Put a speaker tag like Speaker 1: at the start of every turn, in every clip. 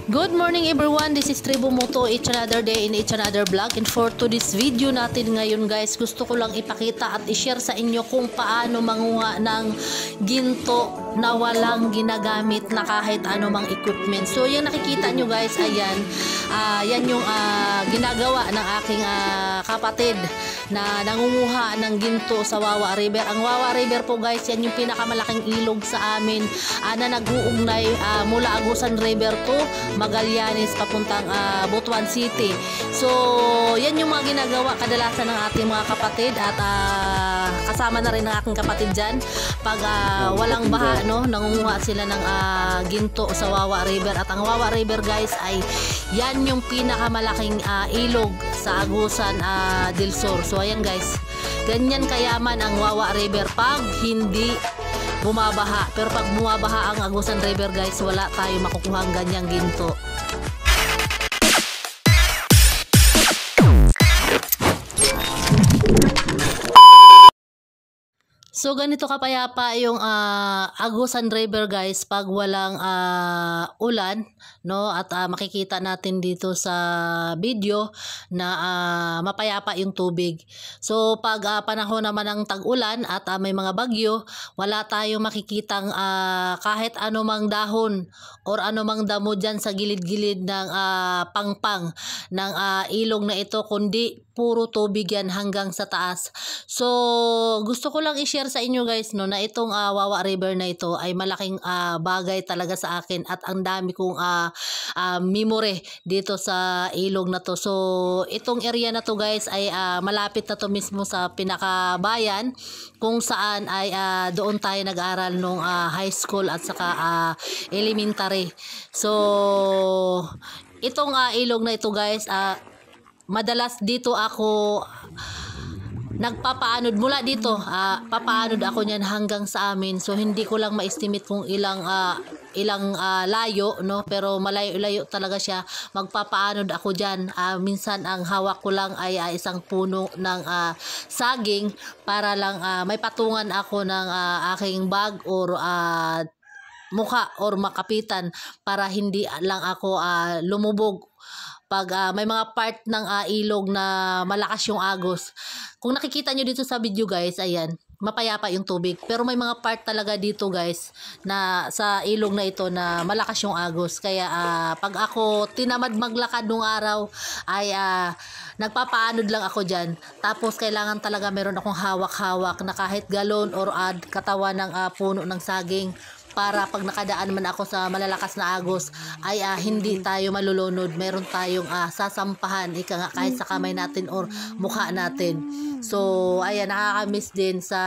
Speaker 1: Good morning everyone, this is Tribu Moto, each another day in each another vlog. And for today's video natin ngayon guys, gusto ko lang ipakita at i-share sa inyo kung paano manguha ng ginto na walang ginagamit na kahit anumang equipment. So yung nakikita nyo guys, ayan, yan yung ginagawa ng aking kapatid na nangunguha ng ginto sa Wawa River. Ang Wawa River po guys, yan yung pinakamalaking ilog sa amin na nag-uugnay mula Agusan River to Magallanes papuntang Butuan City. So yan yung mga ginagawa kadalasan ng ating mga kapatid at kasama na rin ng aking kapatid dyan pag walang baha, no, nangunguha sila ng ginto sa Wawa River. At ang Wawa River guys ay yan yung pinakamalaking ilog sa Agusan del Sur. So ayan guys, ganyan kayaman ang Wawa River pag hindi bumabaha. Pero pag bumabaha ang Agusan River guys, wala tayo makukuha ang ganyang ginto. So ganito kapayapa yung Agusan River guys pag walang ulan, no, at makikita natin dito sa video na mapayapa yung tubig. So pag panahon naman ng tag-ulan at may mga bagyo, wala tayong makikitang kahit anumang dahon or anumang damo dyan sa gilid-gilid ng pangpang ng ilog na ito, kundi puro tubig yan hanggang sa taas. So gusto ko lang i-share sa inyo guys, no, na itong Wawa River na ito ay malaking bagay talaga sa akin at ang dami kong memory dito sa ilog na to. So itong area na to guys ay malapit na to mismo sa pinakabayan kung saan ay doon tayo nag-aral nung high school at saka elementary. So itong ilog na ito guys, madalas dito ako nagpapaanod mula dito, papaanod ako niyan hanggang sa amin. So hindi ko lang ma-estimate kung ilang layo, no, pero malayo-layo talaga siya. Magpapaanod ako diyan. Minsan ang hawak ko lang ay isang puno ng saging para lang may patungan ako ng aking bag or mukha or makapitan para hindi lang ako lumubog pag may mga part ng ilog na malakas yung agos. Kung nakikita nyo dito sa video guys, ayan, mapayapa yung tubig. Pero may mga part talaga dito guys na sa ilog na ito na malakas yung agos. Kaya pag ako tinamad maglakad nung araw ay nagpapaanod lang ako dyan. Tapos kailangan talaga meron akong hawak-hawak na kahit galon or katawan ng puno ng saging, para pag nakadaan man ako sa malalakas na agos ay hindi tayo malulunod. Meron tayong sasampahan kahit sa kamay natin or mukha natin. So ayan, nakakamiss din sa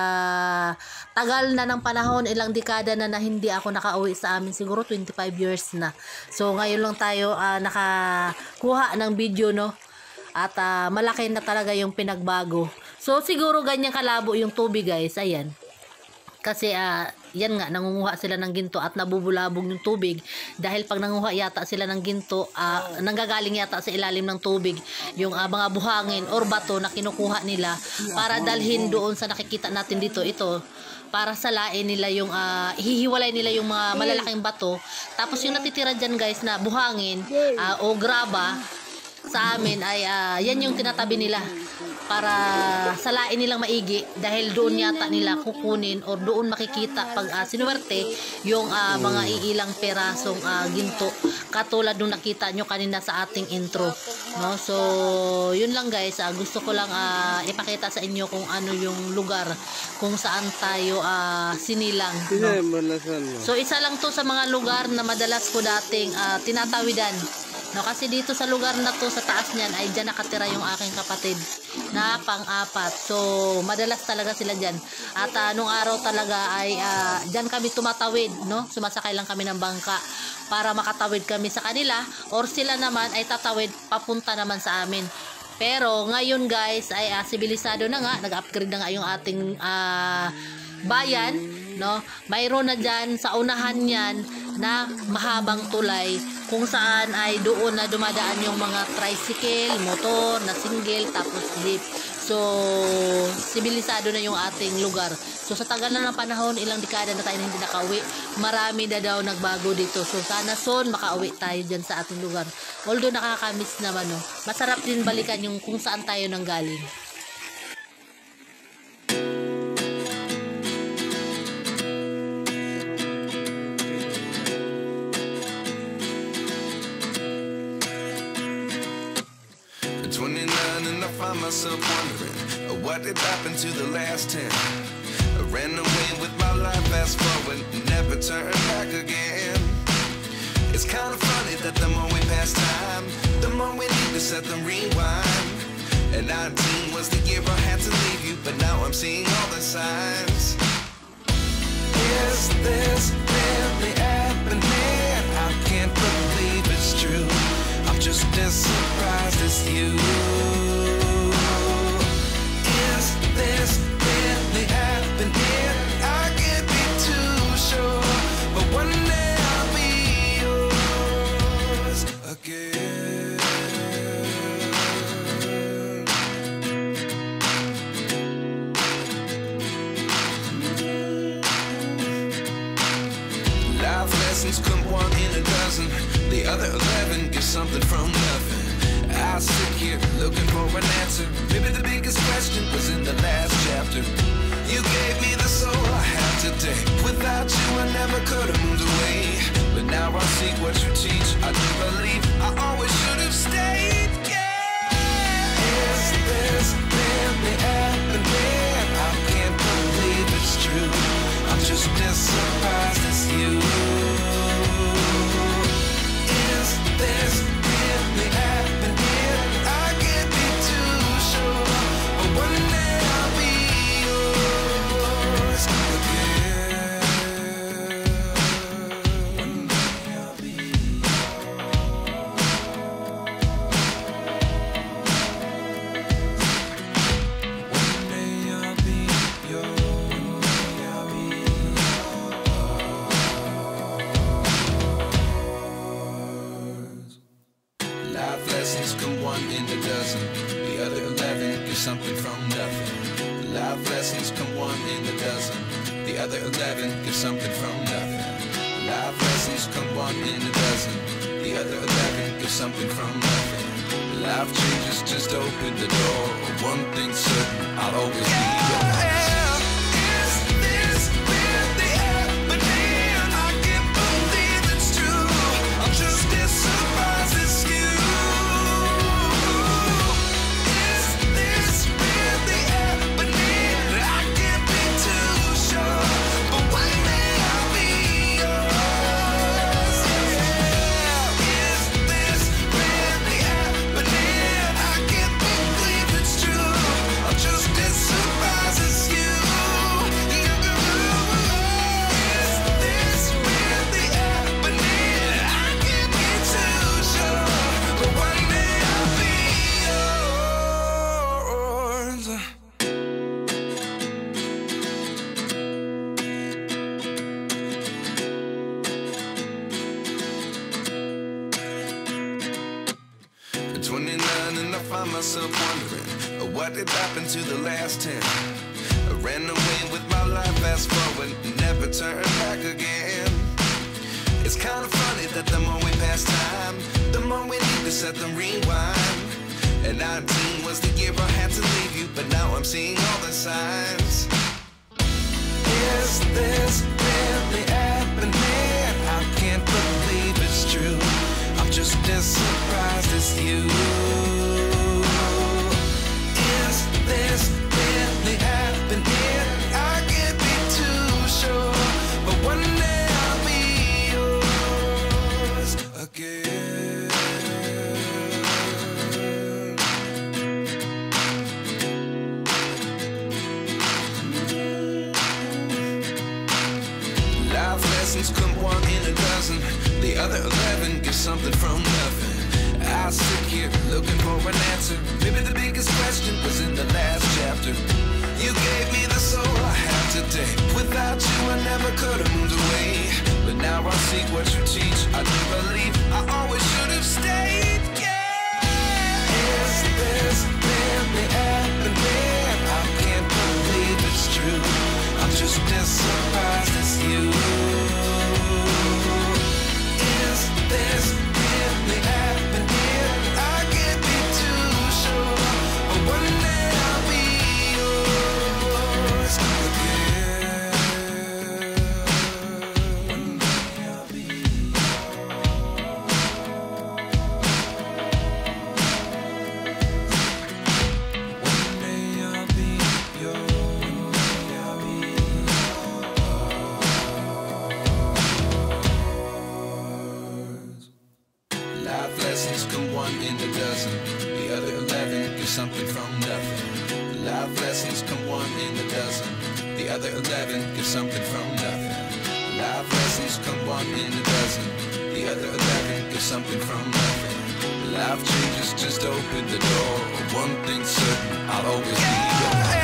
Speaker 1: tagal na ng panahon, ilang dekada na hindi ako nakauwi sa amin, siguro 25 years na. So ngayon lang tayo nakakuha ng video, no, at malaki na talaga yung pinagbago. So siguro ganyan kalabo yung tubig guys, ayan. Kasi yan nga, nangunguha sila ng ginto at nabubulabog yung tubig dahil pag nanguha yata sila ng ginto, nanggagaling yata sa ilalim ng tubig yung mga buhangin or bato na kinukuha nila para dalhin doon sa nakikita natin dito. Ito para salain nila yung hihiwalay nila yung mga malalaking bato, tapos yung natitira dyan guys na buhangin o graba sa amin ay yan yung tinatabi nila para salain nilang maigi dahil doon yata nila kukunin or doon makikita pag sinuwerte yung mga iilang perasong ginto katulad nung nakita nyo kanina sa ating intro, no? So yun lang guys, gusto ko lang ipakita sa inyo kung ano yung lugar kung saan tayo sinilang, no? So isa lang to sa mga lugar na madalas ko dating tinatawidan, no, kasi dito sa lugar na to sa taas niyan ay dyan nakatira yung aking kapatid na pang-apat. So madalas talaga sila dyan. At nung araw talaga ay dyan kami tumatawid, no, sumasakay lang kami ng bangka para makatawid kami sa kanila or sila naman ay tatawid papunta naman sa amin. Pero ngayon guys ay sibilisado na nga, nag-upgrade na nga yung ating bayan, no. Mayroon na dyan sa unahan yan na mahabang tulay kung saan ay doon na dumadaan yung mga tricycle, motor na single, tapos jeep. So, sibilisado na yung ating lugar. So, sa tagal na ng panahon, ilang dekada na tayo hindi nakauwi. Marami na daw nagbago dito. So, sana soon makauwi tayo dyan sa ating lugar. Although nakakamiss naman, no? Masarap din balikan yung kung saan tayo nanggaling.
Speaker 2: And I find myself wondering what did happen to the last 10. I ran away with my life, fast forward, never turn back again. It's kind of funny that the more we pass time, the more we need to set them rewind. And 19 was the year I had to leave you, but now I'm seeing all the signs. Is this really happening? I can't believe it's true. I'm just as surprised as you. Is this really happening? I can't be too sure, but one day I'll be yours again. Life lessons come one in a dozen. The other 11 get something from nothing. I sit here looking for an answer. Maybe the biggest question was in the last chapter. You gave me the soul I have today. Without you I never could have moved away. But now I see what you teach. I do believe I always should have stayed. Yeah. Is this really happening? I can't believe it's true. I'm just as surprised as you. Is this really happening? I can't be too sure, but one day I'll be yours again. One day I'll be yours. One day I'll be yours. I'll be yours. Life lessons come one in a dozen. The other 11 get something from nothing. Life lessons come one in a dozen. The other 11 get something from nothing. Life lessons come one in a dozen. The other 11 get something from nothing. Life changes just open the door. One thing's certain, I'll always be yours. Is this really happening? I can't believe it's true. I'm just as surprised as you. Is this really happening? I can't be too sure, but one day I'll be yours. Is this really happening? I can't believe it's true. I'm just as surprised as you. Is this really happening? I can't be too sure, but one day I'll be yours. At 29 and I find myself wondering what did happen to the last 10. I ran away with my life, fast forward, never turn back again. It's kind of funny that the more we pass time, the more we need to set them rewind. And 19 was the year I had to leave you, but now I'm seeing all the signs. Is this really happening? I can't believe it's true. I'm just as surprised as you. Is this really happening? I can't be too sure, but one day I'll be yours again. Life lessons come one in a dozen. The other 11 get something from nothing. I sit here looking for an answer. Maybe the biggest question was in the last chapter. You gave me the soul I have today. Without you I never could have moved away. But now I see what you teach. I do believe I always should have stayed. Yeah. Is this really happening? lessons come one in a dozen. The other 11 get something from nothing. Life lessons come one in a dozen. The other 11 get something from nothing. Life lessons come one in a dozen. The other 11 get something from nothing. Life changes just open the door. One thing's certain, I'll always be yours.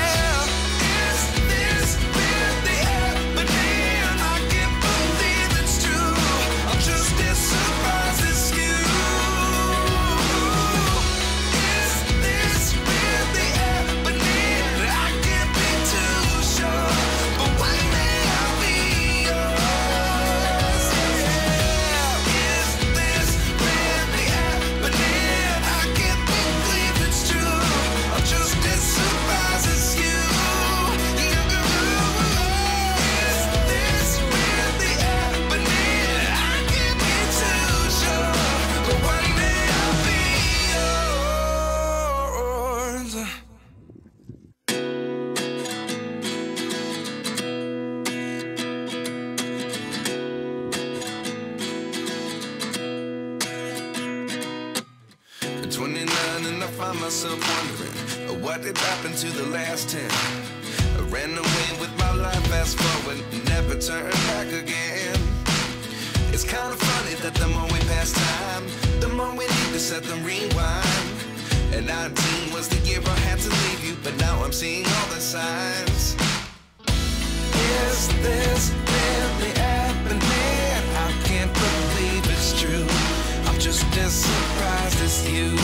Speaker 2: At 29 and I find myself wondering what did happen to the last 10. I ran away with my life, fast forward, never turn back again. It's kind of funny that the more we pass time, the more we need to set the rewind. And 19 was the year I had to leave you, but now I'm seeing all the signs. Is this really happening? I can't believe it's true. I'm just as surprised as you.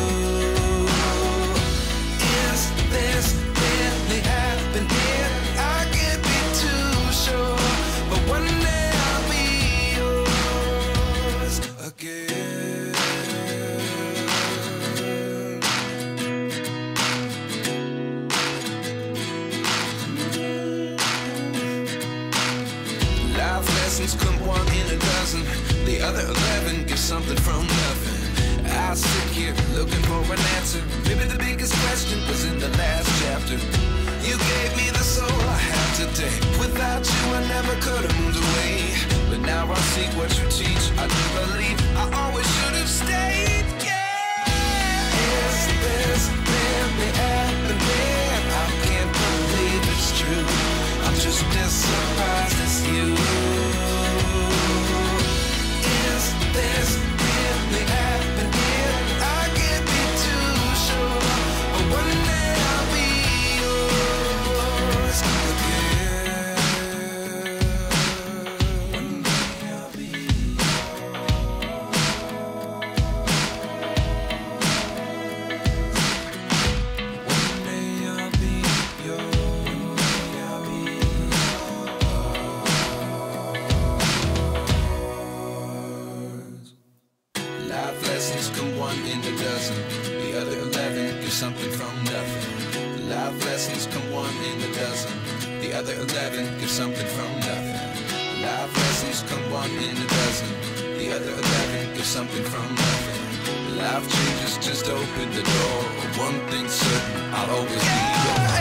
Speaker 2: Is this really happening? I can't be too sure, but one day I'll be yours again. Life lessons come one in a dozen. The other 11 get something from nothing. I sit here looking for an answer. Maybe the biggest question was in the last chapter. You gave me the soul I have today. Without you I never could have moved away. But now I see what you teach. I do believe I always should have stayed. Yeah. Is this really happening? I can't believe it's true. I'm just as surprised as you. Is this really happening? I can't be too sure, but one day I'll be yours again. One day I'll be One day I'll be yours. I'll be yours. Life lessons come one in a dozen. The other 11 get something from nothing. Life lessons come one in a dozen. The other 11 get something from nothing. Life lessons come one in a dozen. The other 11 get something from nothing. Life changes just open the door. One thing's certain, I'll always be yours.